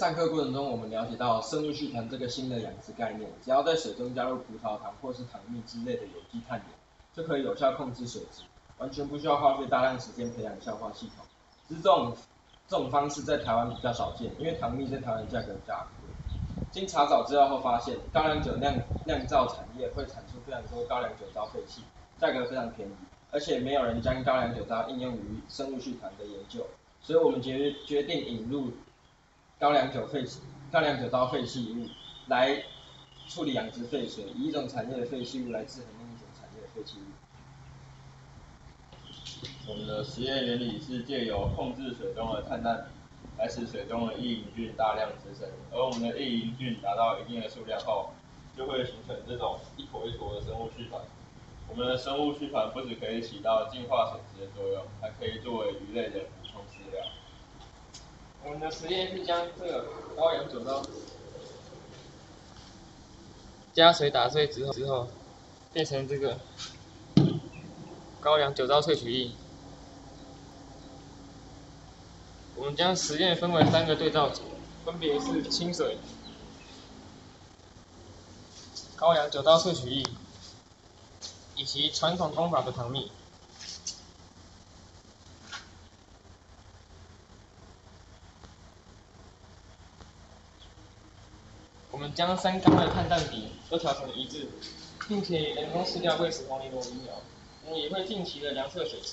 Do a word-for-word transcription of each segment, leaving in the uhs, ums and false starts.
上课过程中，我们了解到生物续团这个新的养殖概念，只要在水中加入葡萄糖或是糖蜜之类的有机碳盐，就可以有效控制水质，完全不需要花费大量时间培养消化系统。只是这种这种方式在台湾比较少见，因为糖蜜在台湾价格比较昂贵。经查找资料后发现，高粱酒酿酿造产业会产出非常多高粱酒糟废气，价格非常便宜，而且没有人将高粱酒糟应用于生物续团的研究，所以我们决决定引入高粱酒废高粱酒糟废弃物来处理养殖废水，以一种产业的废弃物来制衡另一种产业的废弃物。 我们的实验原理是借由控制水中的碳氮比，来使水中的异营菌大量滋生，而我们的异营菌达到一定的数量后，就会形成这种一坨一坨的生物续团。我们的生物续团不只可以起到净化水质的作用，还可以作为鱼类的补充饲料。 我们的实验是将这个高粱酒糟加水打碎之后，之后变成这个高粱酒糟萃取液。我们将实验分为三个对照组，分别是清水、高粱酒糟萃取液以及传统工法的糖蜜。我们将三缸的碳氮比都调成一致，并且人工饲料喂食红藜螺鱼苗。我们也会定期的量测水质。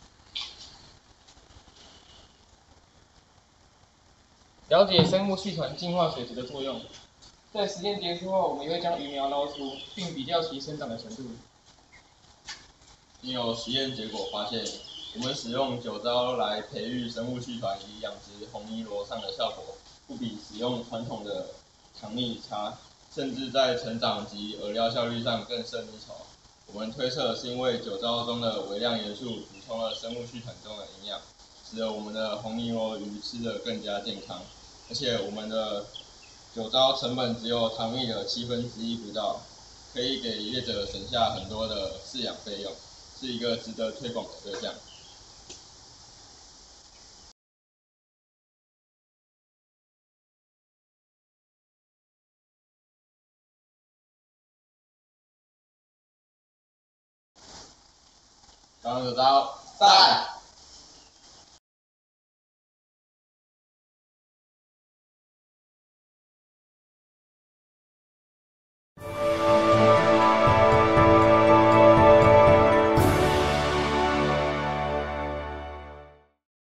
了解生物续团净化水质的作用。在实验结束后，我们也会将鱼苗捞出，并比较其生长的程度。 经由实验结果发现，我们使用酒糟来培育生物续团以养殖红泥螺上的效果，不比使用传统的糖蜜差，甚至在成长及饵料效率上更胜一筹。我们推测是因为酒糟中的微量元素补充了生物续团中的营养，使得我们的红泥螺鱼吃得更加健康。而且我们的酒糟成本只有糖蜜的七分之一不到，可以给业者省下很多的饲养费用，是一个值得推广的对象。高粱酒糟赞。